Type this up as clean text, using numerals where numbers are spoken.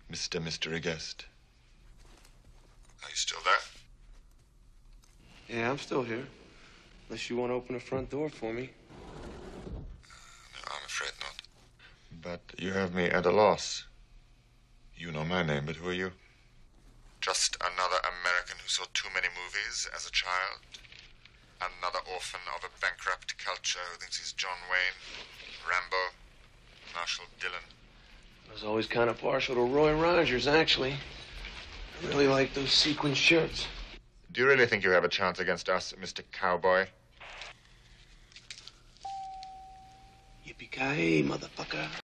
Mr. Mystery Guest. Are you still there? Yeah, I'm still here. Unless you want to open the front door for me. No, I'm afraid not. But you have me at a loss. You know my name, but who are you? Just another American who saw too many movies as a child. Another orphan of a bankrupt culture who thinks he's John Wayne, Rambo, Marshall Dillon. I was always kind of partial to Roy Rogers, actually. I really like those sequin shirts. Do you really think you have a chance against us, Mr. Cowboy? Yippee-ki-yay, motherfucker.